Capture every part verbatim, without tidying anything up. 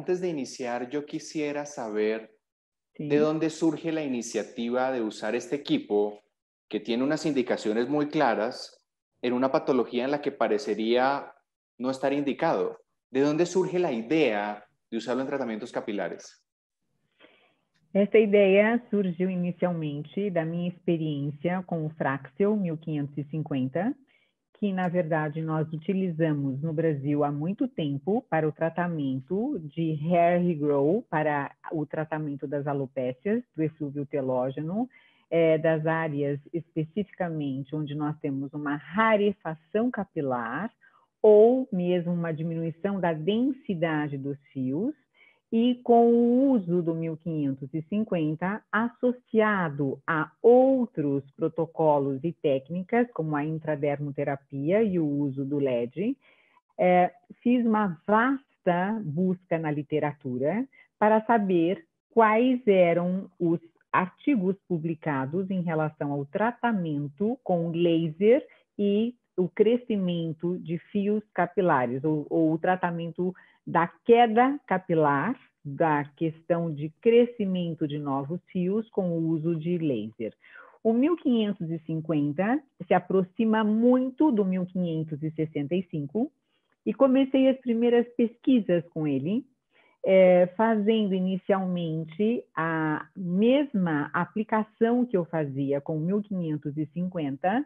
antes de iniciar, yo quisiera saber Sim. de dónde surge la iniciativa de usar este equipo que tiene unas indicaciones muy claras en una patología en la que parecería no estar indicado. ¿De dónde surge la idea de usarlo en tratamientos capilares? Essa ideia surgiu inicialmente da minha experiência com o Fraxel mil quinhentos e cinquenta, que, na verdade, nós utilizamos no Brasil há muito tempo para o tratamento de hair regrowth, para o tratamento das alopécias, do eflúvio telógeno, é, das áreas especificamente onde nós temos uma rarefação capilar ou mesmo uma diminuição da densidade dos fios, e com o uso do mil quinhentos e cinquenta associado a outros protocolos e técnicas, como a intradermoterapia e o uso do L E D, é, fiz uma vasta busca na literatura para saber quais eram os artigos publicados em relação ao tratamento com laser e o crescimento de fios capilares, ou, ou o tratamento da queda capilar, da questão de crescimento de novos fios com o uso de laser. O mil quinhentos e cinquenta se aproxima muito do mil quinhentos e sessenta e cinco e comecei as primeiras pesquisas com ele, é, fazendo inicialmente a mesma aplicação que eu fazia com o mil quinhentos e cinquenta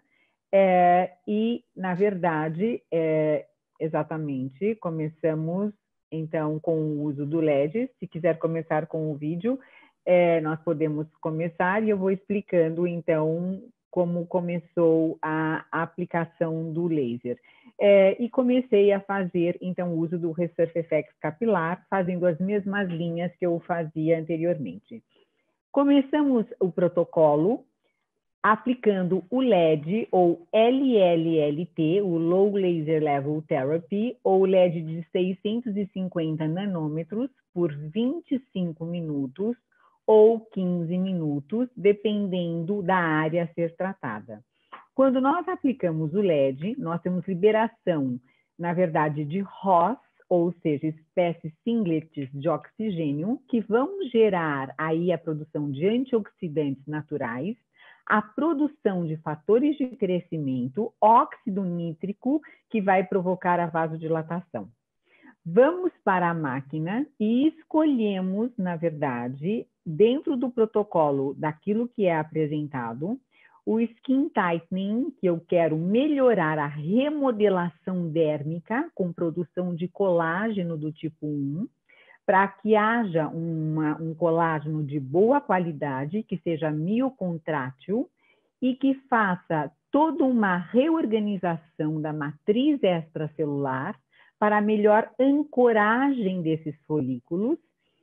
é, e, na verdade, é, exatamente, começamos então com o uso do L E D. Se quiser começar com o vídeo, é, nós podemos começar e eu vou explicando então como começou a aplicação do laser. É, e comecei a fazer então o uso do Resurfefx capilar, fazendo as mesmas linhas que eu fazia anteriormente. Começamos o protocolo aplicando o L E D ou L L L T, o Low Laser Level Therapy, ou L E D de seiscentos e cinquenta nanômetros por vinte e cinco minutos ou quinze minutos, dependendo da área a ser tratada. Quando nós aplicamos o L E D, nós temos liberação, na verdade, de R O S, ou seja, espécies singlets de oxigênio, que vão gerar aí a produção de antioxidantes naturais, a produção de fatores de crescimento, óxido nítrico, que vai provocar a vasodilatação. Vamos para a máquina e escolhemos, na verdade, dentro do protocolo daquilo que é apresentado, o skin tightening, que eu quero melhorar a remodelação dérmica com produção de colágeno do tipo um, para que haja uma, um colágeno de boa qualidade, que seja miocontrátil e que faça toda uma reorganização da matriz extracelular para a melhor ancoragem desses folículos.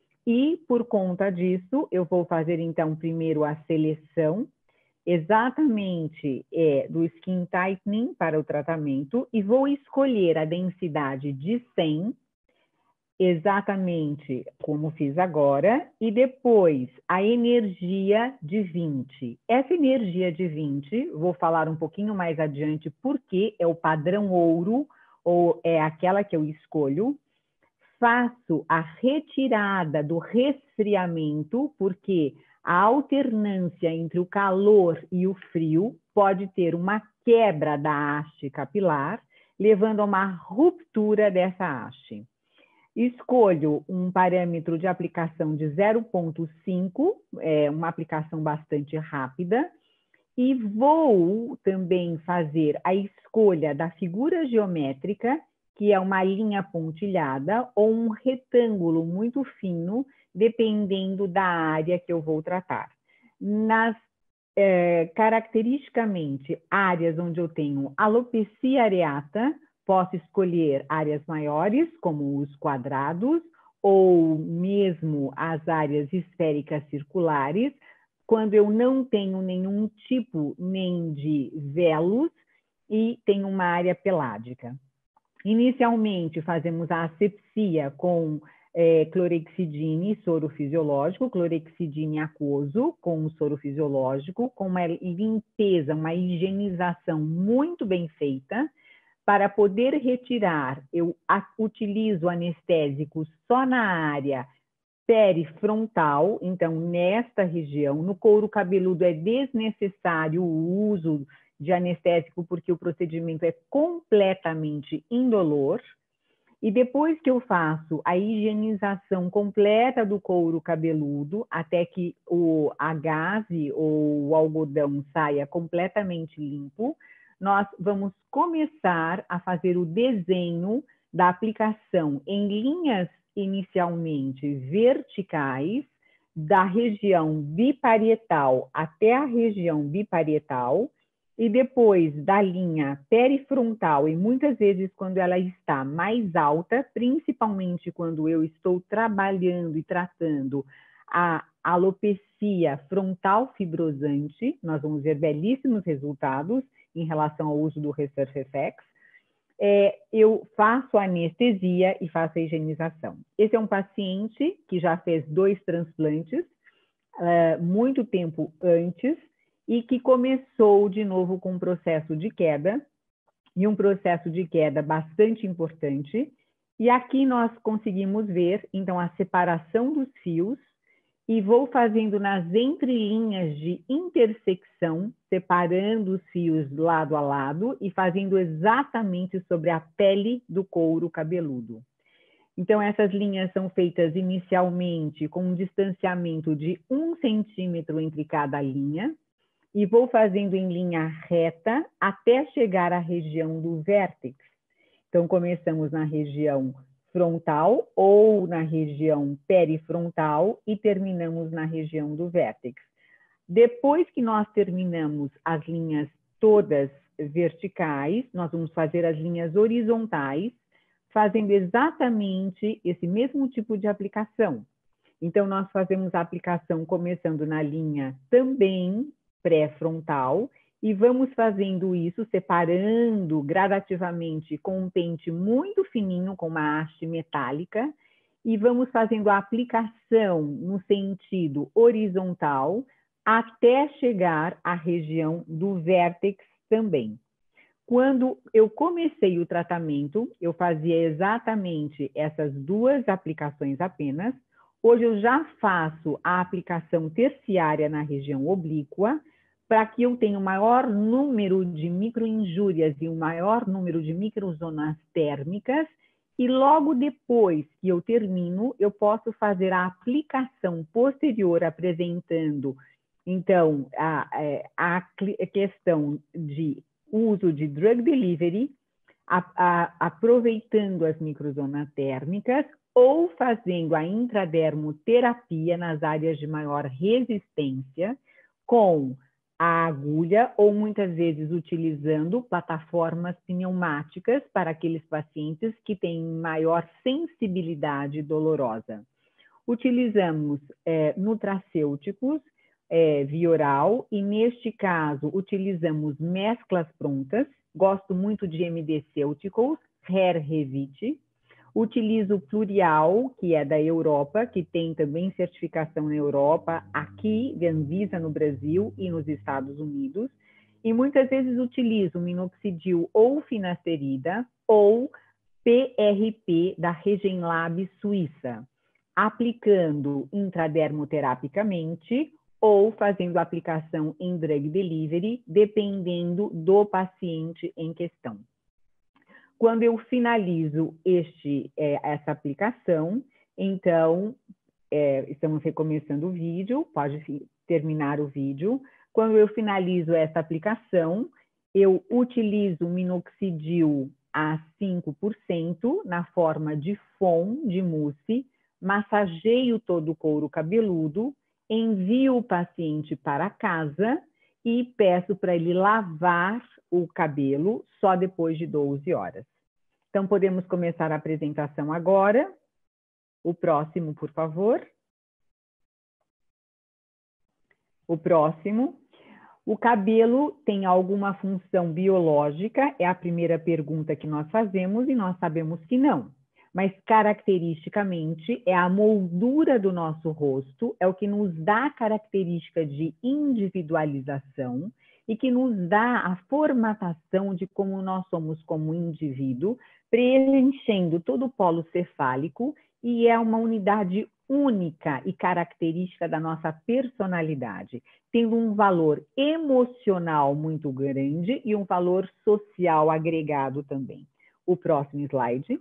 E, por conta disso, eu vou fazer, então, primeiro a seleção exatamente é, do skin tightening para o tratamento e vou escolher a densidade de cem, exatamente como fiz agora, e depois a energia de vinte. Essa energia de vinte, vou falar um pouquinho mais adiante porque é o padrão ouro, ou é aquela que eu escolho. Faço a retirada do resfriamento, porque a alternância entre o calor e o frio pode ter uma quebra da haste capilar, levando a uma ruptura dessa haste. Escolho um parâmetro de aplicação de zero ponto cinco, é uma aplicação bastante rápida, e vou também fazer a escolha da figura geométrica, que é uma linha pontilhada ou um retângulo muito fino, dependendo da área que eu vou tratar. Nas, é, caracteristicamente, áreas onde eu tenho alopecia areata, posso escolher áreas maiores, como os quadrados, ou mesmo as áreas esféricas circulares, quando eu não tenho nenhum tipo nem de velos e tenho uma área peládica. Inicialmente, fazemos a asepsia com é, clorexidine, soro fisiológico, clorexidine aquoso com soro fisiológico, com uma limpeza, uma higienização muito bem feita, Para poder retirar, eu utilizo anestésico só na área perifrontal, então nesta região. No couro cabeludo é desnecessário o uso de anestésico porque o procedimento é completamente indolor. E depois que eu faço a higienização completa do couro cabeludo, até que o, a gaze ou o algodão saia completamente limpo, nós vamos começar a fazer o desenho da aplicação em linhas inicialmente verticais, da região biparietal até a região biparietal, e depois da linha perifrontal, e muitas vezes quando ela está mais alta, principalmente quando eu estou trabalhando e tratando a alopecia frontal fibrosante, nós vamos ver belíssimos resultados em relação ao uso do Resurfefex, é, eu faço a anestesia e faço a higienização. Esse é um paciente que já fez dois transplantes, uh, muito tempo antes, e que começou de novo com um processo de queda, e um processo de queda bastante importante. E aqui nós conseguimos ver, então, a separação dos fios, e vou fazendo nas entrelinhas de intersecção, separando os fios lado a lado e fazendo exatamente sobre a pele do couro cabeludo. Então, essas linhas são feitas inicialmente com um distanciamento de um centímetro entre cada linha, e vou fazendo em linha reta até chegar à região do vértex. Então, começamos na região frontal ou na região perifrontal e terminamos na região do vértex. Depois que nós terminamos as linhas todas verticais, nós vamos fazer as linhas horizontais, fazendo exatamente esse mesmo tipo de aplicação. Então, nós fazemos a aplicação começando na linha também pré-frontal, e vamos fazendo isso, separando gradativamente com um pente muito fininho, com uma haste metálica, e vamos fazendo a aplicação no sentido horizontal, até chegar à região do vértex também. Quando eu comecei o tratamento, eu fazia exatamente essas duas aplicações apenas. Hoje eu já faço a aplicação terciária na região oblíqua, para que eu tenha o maior número de microinjúrias e o maior número de microzonas térmicas, e logo depois que eu termino, eu posso fazer a aplicação posterior, apresentando, então, a, a, a questão de uso de drug delivery, a, a, aproveitando as microzonas térmicas, ou fazendo a intradermoterapia nas áreas de maior resistência, com a agulha, ou muitas vezes utilizando plataformas pneumáticas para aqueles pacientes que têm maior sensibilidade dolorosa. Utilizamos é, nutracêuticos é, via oral, e neste caso utilizamos mesclas prontas. Gosto muito de M D Ceuticals, Herrevit. Utilizo o Plurial, que é da Europa, que tem também certificação na Europa, aqui, de Anvisa no Brasil e nos Estados Unidos. E muitas vezes utilizo minoxidil ou finasterida ou P R P da Regenlab Suíça, aplicando intradermoterapicamente ou fazendo aplicação em drug delivery, dependendo do paciente em questão. Quando eu finalizo este, é, essa aplicação, então, é, estamos recomeçando o vídeo, pode terminar o vídeo. Quando eu finalizo essa aplicação, eu utilizo minoxidil a cinco por cento na forma de foam, de mousse, massageio todo o couro cabeludo, envio o paciente para casa e peço para ele lavar o cabelo só depois de doze horas. Então, podemos começar a apresentação agora. O próximo, por favor. O próximo. O cabelo tem alguma função biológica? É a primeira pergunta que nós fazemos e nós sabemos que não. Mas, caracteristicamente, é a moldura do nosso rosto, é o que nos dá a característica de individualização e que nos dá a formatação de como nós somos como indivíduo, preenchendo todo o polo cefálico, e é uma unidade única e característica da nossa personalidade, tendo um valor emocional muito grande e um valor social agregado também. O próximo slide.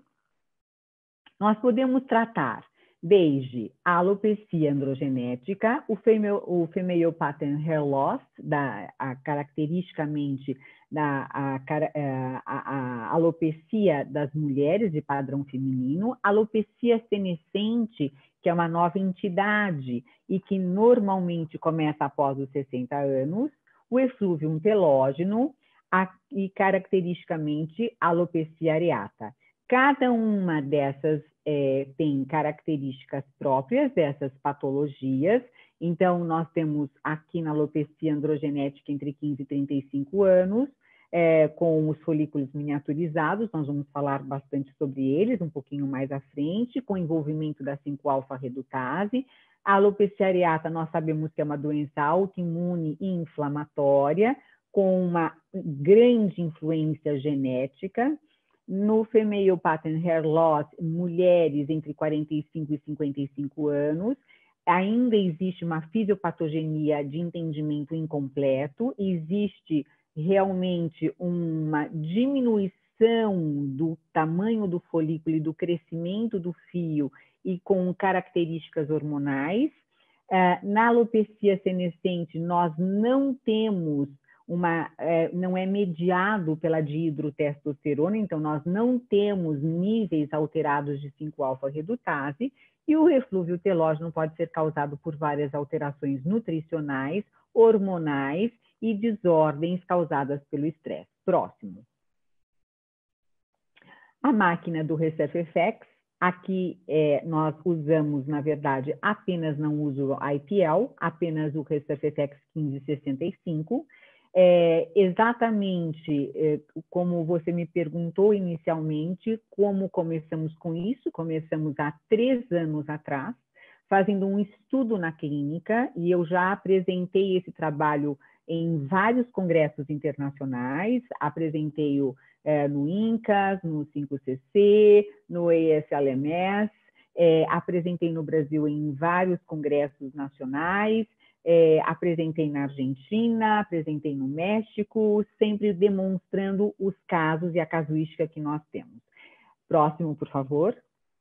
Nós podemos tratar desde a alopecia androgenética, o female, o female pattern hair loss, da, a, caracteristicamente da a, a, a alopecia das mulheres de padrão feminino, alopecia senescente, que é uma nova entidade e que normalmente começa após os sessenta anos, o eflúvio telógeno a, e caracteristicamente a alopecia areata. Cada uma dessas é, tem características próprias dessas patologias. Então, nós temos aqui na alopecia androgenética entre quinze e trinta e cinco anos, é, com os folículos miniaturizados, nós vamos falar bastante sobre eles um pouquinho mais à frente, com envolvimento da cinco alfa redutase. A alopecia areata, nós sabemos que é uma doença autoimune e inflamatória, com uma grande influência genética. No female pattern hair loss, mulheres entre quarenta e cinco e cinquenta e cinco anos, ainda existe uma fisiopatogenia de entendimento incompleto, existe realmente uma diminuição do tamanho do folículo e do crescimento do fio e com características hormonais. Na alopecia senescente, nós não temos Uma, é, não é mediado pela dihidrotestosterona, então nós não temos níveis alterados de cinco alfa redutase, e o eflúvio telógeno pode ser causado por várias alterações nutricionais, hormonais e desordens causadas pelo estresse. Próximo. A máquina do ResurfFX, aqui é, nós usamos, na verdade, apenas não uso o I P L, apenas o ResurfFX quinze sessenta e cinco, É, exatamente é, como você me perguntou inicialmente, como começamos com isso? Começamos há três anos atrás, fazendo um estudo na clínica, e eu já apresentei esse trabalho em vários congressos internacionais, apresentei-o é, no INCAS, no cinco C C, no A S L M S, é, apresentei no Brasil em vários congressos nacionais, É, apresentei na Argentina, apresentei no México, sempre demonstrando os casos e a casuística que nós temos. Próximo, por favor.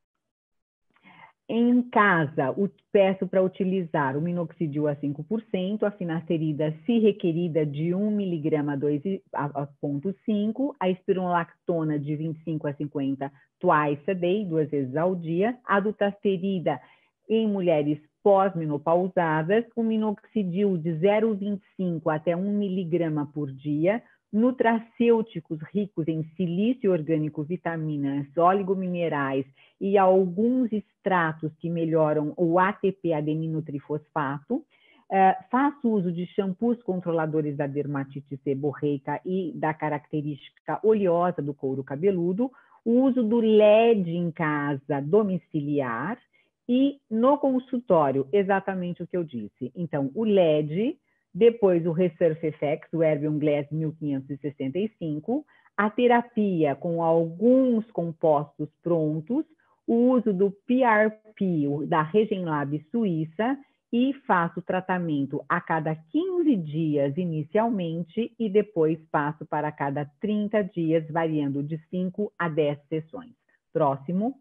Em casa, peço para utilizar o minoxidil a cinco por cento, a finasterida, se requerida, de um miligrama a dois vírgula cinco, a espironolactona de vinte e cinco a cinquenta twice a day, duas vezes ao dia, a dutasterida em mulheres pós-menopausadas, o minoxidil de zero vírgula vinte e cinco até um miligrama por dia, nutracêuticos ricos em silício orgânico, vitaminas, oligominerais e alguns extratos que melhoram o A T P adeninotrifosfato. Uh, faço uso de shampoos controladores da dermatite seborreica e da característica oleosa do couro cabeludo, o uso do L E D em casa domiciliar, e no consultório, exatamente o que eu disse. Então, o L E D, depois o ResurfFX, o Erbium Glass mil quinhentos e sessenta e cinco, a terapia com alguns compostos prontos, o uso do P R P, da Regenlab Suíça, e faço tratamento a cada quinze dias inicialmente e depois passo para cada trinta dias, variando de cinco a dez sessões. Próximo.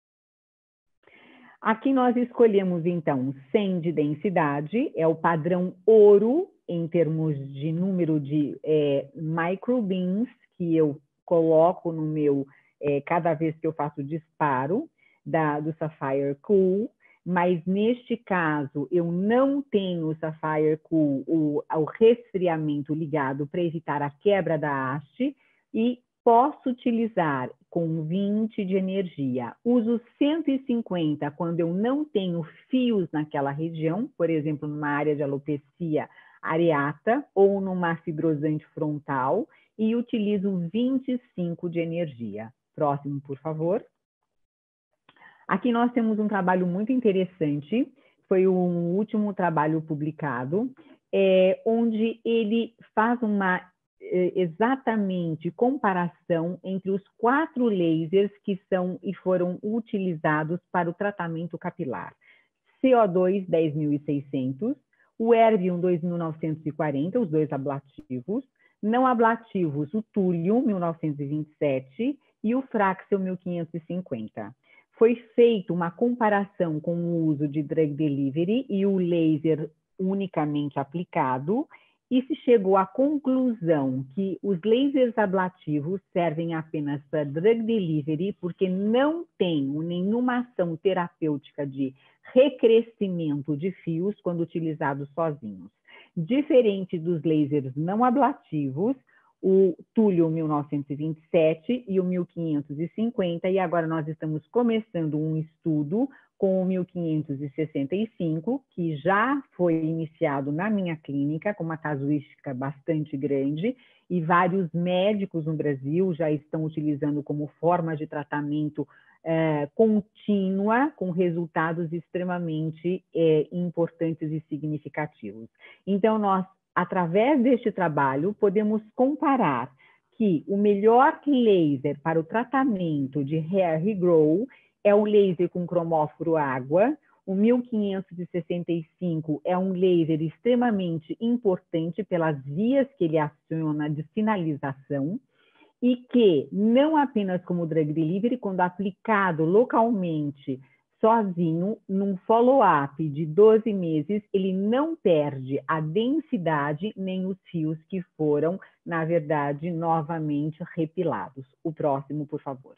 Aqui nós escolhemos, então, cem de densidade, é o padrão ouro em termos de número de é, microbeans que eu coloco no meu, é, cada vez que eu faço disparo da, do Sapphire Cool, mas neste caso eu não tenho o Sapphire Cool, o, o resfriamento ligado para evitar a quebra da haste, e posso utilizar com vinte de energia. Uso cento e cinquenta quando eu não tenho fios naquela região, por exemplo, numa área de alopecia areata ou numa fibrosante frontal, e utilizo vinte e cinco de energia. Próximo, por favor. Aqui nós temos um trabalho muito interessante, foi o último trabalho publicado, é, onde ele faz uma é, exatamente comparação entre os quatro lasers que são e foram utilizados para o tratamento capilar. C O dois dez mil e seiscentos, o Erbium dois mil novecentos e quarenta, os dois ablativos, não ablativos, o Thulium mil novecentos e vinte e sete e o Fraxel mil quinhentos e cinquenta. Foi feita uma comparação com o uso de drug delivery e o laser unicamente aplicado, e se chegou à conclusão que os lasers ablativos servem apenas para drug delivery porque não tem nenhuma ação terapêutica de recrescimento de fios quando utilizados sozinhos. Diferente dos lasers não ablativos, o Thulium mil novecentos e vinte e sete e o mil quinhentos e cinquenta, e agora nós estamos começando um estudo com o mil quinhentos e sessenta e cinco, que já foi iniciado na minha clínica, com uma casuística bastante grande, e vários médicos no Brasil já estão utilizando como forma de tratamento é, contínua, com resultados extremamente é, importantes e significativos. Então, nós, através deste trabalho, podemos comparar que o melhor laser para o tratamento de hair regrow é o laser com cromóforo água. O mil quinhentos e sessenta e cinco é um laser extremamente importante pelas vias que ele aciona de sinalização e que, não apenas como drug delivery, quando aplicado localmente, sozinho, num follow-up de doze meses, ele não perde a densidade nem os fios que foram, na verdade, novamente repilados. O próximo, por favor.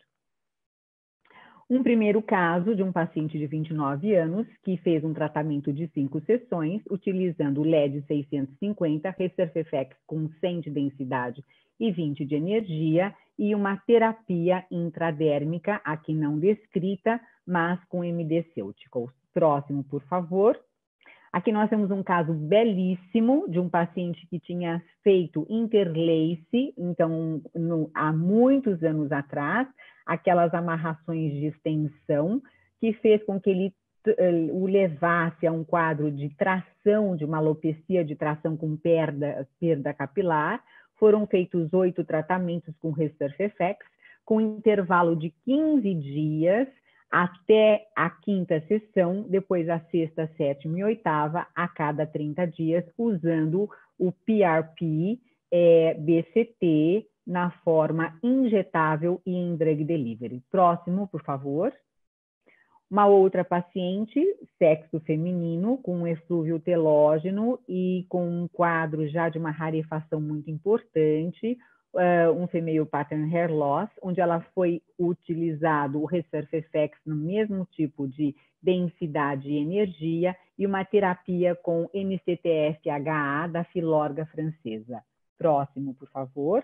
Um primeiro caso de um paciente de vinte e nove anos que fez um tratamento de cinco sessões utilizando o L E D seiscentos e cinquenta, Resurfefex com cem de densidade e vinte de energia e uma terapia intradérmica, aqui não descrita, mas com M D Ceuticals. Próximo, por favor. Aqui nós temos um caso belíssimo de um paciente que tinha feito interlace, então, no, há muitos anos atrás, aquelas amarrações de extensão, que fez com que ele uh, o levasse a um quadro de tração, de uma alopecia de tração com perda, perda capilar. Foram feitos oito tratamentos com Resurfefex, com intervalo de quinze dias, até a quinta sessão, depois a sexta, sétima e oitava, a cada trinta dias, usando o P R P é, B C T na forma injetável e em drug delivery. Próximo, por favor. Uma outra paciente, sexo feminino, com um eflúvio telógeno e com um quadro já de uma rarefação muito importante, Uh, um female pattern hair loss, onde ela foi utilizado o Resurfefex no mesmo tipo de densidade e energia e uma terapia com N C T F H A da filorga francesa. Próximo, por favor.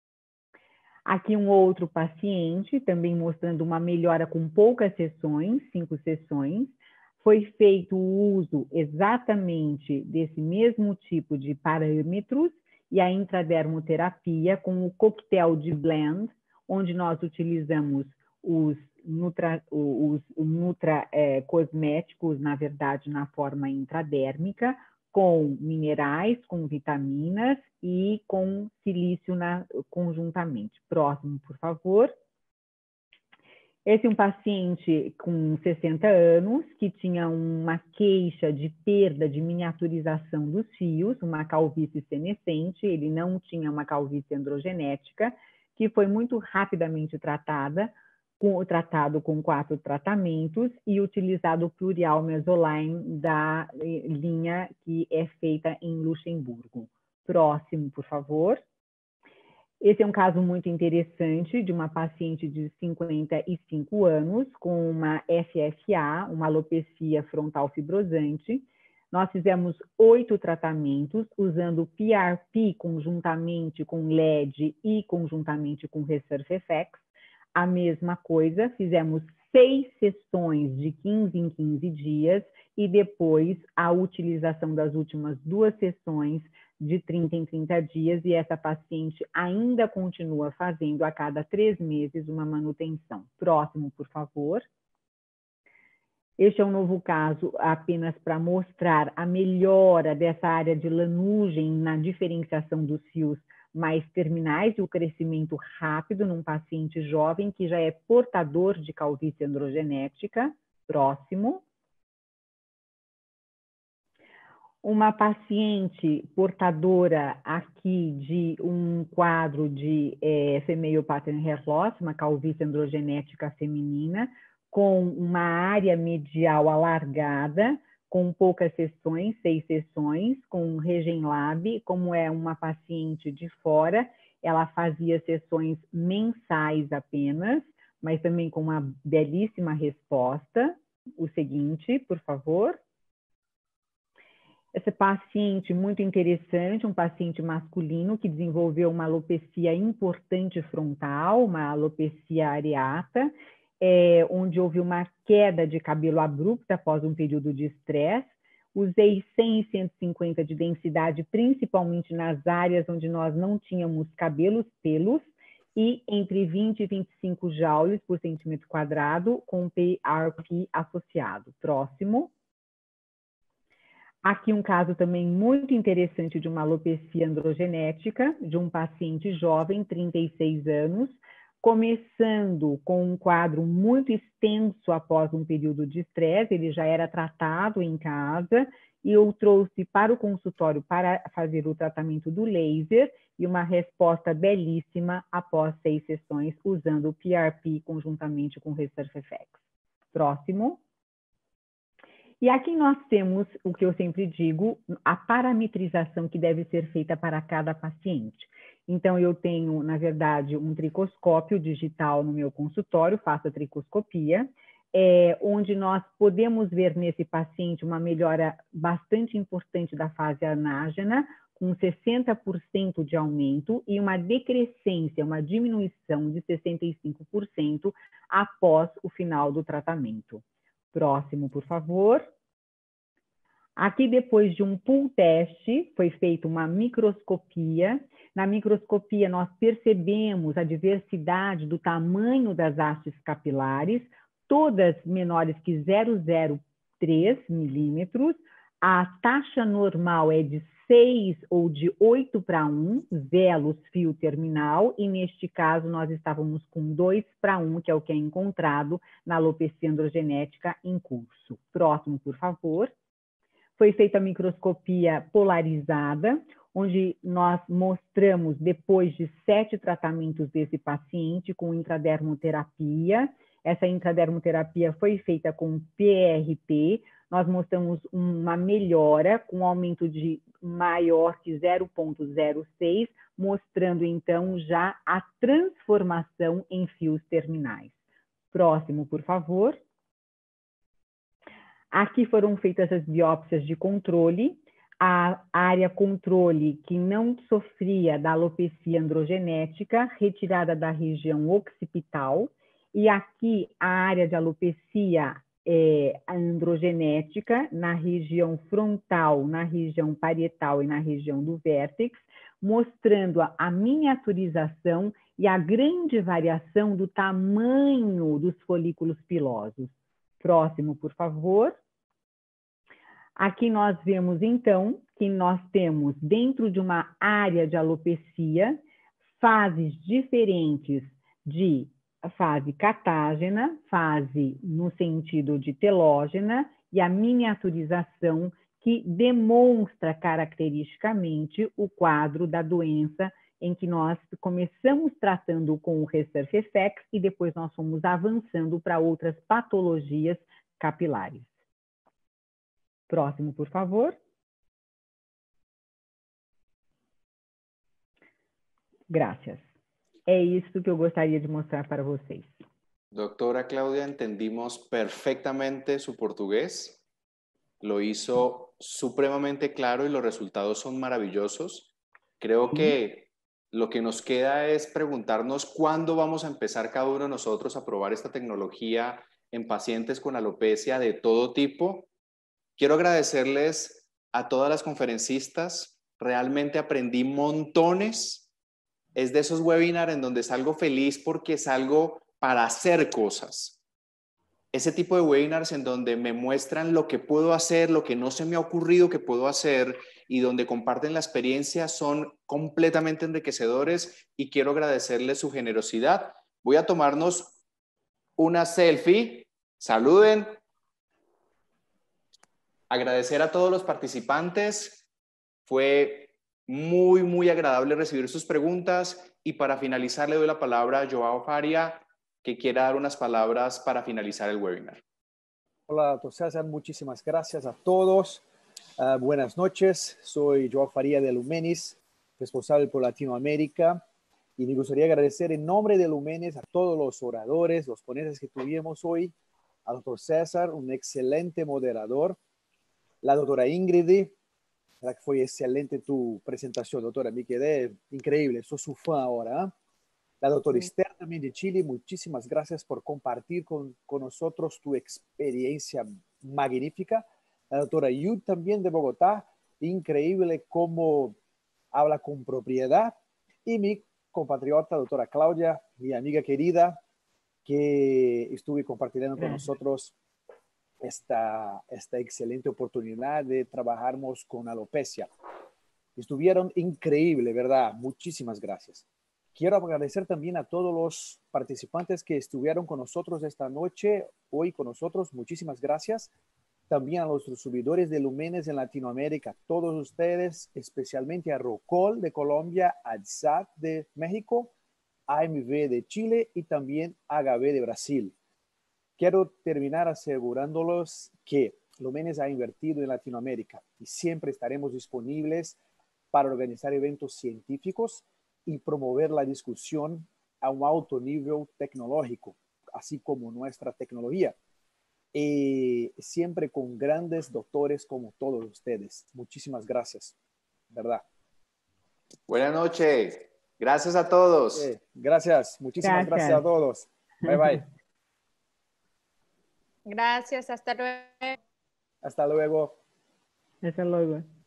Aqui um outro paciente, também mostrando uma melhora com poucas sessões, cinco sessões. Foi feito o uso exatamente desse mesmo tipo de parâmetros e a intradermoterapia com o coquetel de blend, onde nós utilizamos os nutra, os, os nutra é, cosméticos, na verdade, na forma intradérmica, com minerais, com vitaminas e com silício na, conjuntamente. Próximo, por favor. Esse é um paciente com sessenta anos, que tinha uma queixa de perda de miniaturização dos fios, uma calvície senescente, ele não tinha uma calvície androgenética, que foi muito rapidamente tratada, com, tratado com quatro tratamentos e utilizado o Plurial Mesoline da linha que é feita em Luxemburgo. Próximo, por favor. Esse é um caso muito interessante de uma paciente de cinquenta e cinco anos com uma F F A, uma alopecia frontal fibrosante. Nós fizemos oito tratamentos usando P R P conjuntamente com L E D e conjuntamente com Resurfefex. A mesma coisa, fizemos seis sessões de quinze em quinze dias e depois a utilização das últimas duas sessões de trinta em trinta dias, e essa paciente ainda continua fazendo a cada três meses uma manutenção. Próximo, por favor. Este é um novo caso apenas para mostrar a melhora dessa área de lanugem na diferenciação dos fios mais terminais e o crescimento rápido num paciente jovem que já é portador de calvície androgenética. Próximo. Uma paciente portadora aqui de um quadro de é, female pattern hair loss, uma calvície androgenética feminina, com uma área medial alargada, com poucas sessões, seis sessões, com um Regenlab. Como é uma paciente de fora, ela fazia sessões mensais apenas, mas também com uma belíssima resposta. O seguinte, por favor. Esse paciente muito interessante, um paciente masculino que desenvolveu uma alopecia importante frontal, uma alopecia areata, é, onde houve uma queda de cabelo abrupta após um período de estresse. Usei cem e cento e cinquenta de densidade, principalmente nas áreas onde nós não tínhamos cabelos, pelos, e entre vinte e vinte e cinco joules por centímetro quadrado, com P R P associado. Próximo. Aqui um caso também muito interessante de uma alopecia androgenética, de um paciente jovem, trinta e seis anos, começando com um quadro muito extenso após um período de estresse. Ele já era tratado em casa e eu trouxe para o consultório para fazer o tratamento do laser e uma resposta belíssima após seis sessões usando o P R P conjuntamente com o Resurfefex. Próximo. E aqui nós temos o que eu sempre digo, a parametrização que deve ser feita para cada paciente. Então, eu tenho, na verdade, um tricoscópio digital no meu consultório, faço a tricoscopia, é, onde nós podemos ver nesse paciente uma melhora bastante importante da fase anágena, com sessenta por cento de aumento e uma decrescência, uma diminuição de sessenta e cinco por cento após o final do tratamento. Próximo, por favor. Aqui, depois de um pool teste, foi feita uma microscopia. Na microscopia, nós percebemos a diversidade do tamanho das hastes capilares, todas menores que zero vírgula zero três milímetros. A taxa normal é de seis ou de oito para um, velos fio terminal, e neste caso nós estávamos com dois para um, que é o que é encontrado na alopecia androgenética em curso. Próximo, por favor. Foi feita a microscopia polarizada, onde nós mostramos, depois de sete tratamentos desse paciente com intradermoterapia, essa intradermoterapia foi feita com P R P, nós mostramos uma melhora com aumento de maior que zero vírgula zero seis, mostrando então já a transformação em fios terminais. Próximo, por favor. Aqui foram feitas as biópsias de controle. A área controle que não sofria da alopecia androgenética, retirada da região occipital. E aqui a área de alopecia é, androgenética na região frontal, na região parietal e na região do vértex, mostrando a, a miniaturização e a grande variação do tamanho dos folículos pilosos. Próximo, por favor. Aqui nós vemos, então, que nós temos, dentro de uma área de alopecia, fases diferentes de fase catágena, fase no sentido de telógena, e a miniaturização que demonstra caracteristicamente o quadro da doença em que nós começamos tratando com o Resurfefex e depois nós fomos avançando para outras patologias capilares. Próximo, por favor. Graças. É isso que eu gostaria de mostrar para vocês. Doctora Claudia, entendimos perfectamente su portugués. Lo hizo supremamente claro y los resultados son maravillosos. Creo que lo que nos queda es preguntarnos cuándo vamos a empezar cada uno de nosotros a probar esta tecnología en pacientes con alopecia de todo tipo. Quiero agradecerles a todas las conferencistas. Realmente aprendí montones. Es de esos webinars en donde salgo feliz porque salgo para hacer cosas. ese tipo de webinars en donde me muestran lo que puedo hacer, lo que no se me ha ocurrido que puedo hacer y donde comparten la experiencia son completamente enriquecedores y quiero agradecerles su generosidad. Voy a tomarnos una selfie. Saluden. Agradecer a todos los participantes. Fue muy, muy agradable recibir sus preguntas y para finalizar le doy la palabra a Joao Faria, que quiera dar unas palabras para finalizar el webinar. Hola, doctor César, muchísimas gracias a todos. Uh, buenas noches, soy Joao Faria de Lumenis, responsable por Latinoamérica, y me gustaría agradecer en nombre de Lumenis a todos los oradores, los ponentes que tuvimos hoy, al doctor César, un excelente moderador, la doctora Ingrid, la que fue excelente tu presentación, doctora, me quedé increíble, soy su fan ahora, ¿eh? La doctora Esther también de Chile, muchísimas gracias por compartir con, con nosotros tu experiencia magnífica. La doctora Yud también de Bogotá, increíble cómo habla con propiedad. Y mi compatriota, doctora Claudia, mi amiga querida, que estuve compartiendo con nosotros esta, esta excelente oportunidad de trabajarnos con alopecia. Estuvieron increíble, ¿verdad? Muchísimas gracias. Quiero agradecer también a todos los participantes que estuvieron con nosotros esta noche, hoy con nosotros. Muchísimas gracias. También a los subidores de Lumenis en Latinoamérica, todos ustedes, especialmente a Rocol de Colombia, a D S A T de México, A M V de Chile y también A G A B de Brasil. Quiero terminar asegurándolos que Lumenis ha invertido en Latinoamérica y siempre estaremos disponibles para organizar eventos científicos y promover la discusión a un alto nivel tecnológico, así como nuestra tecnología. Y siempre con grandes doctores como todos ustedes. Muchísimas gracias, ¿verdad? Buenas noches. Gracias a todos. Eh, gracias. Muchísimas gracias. gracias a todos. Bye, bye. Gracias. Hasta luego. Hasta luego. Hasta luego.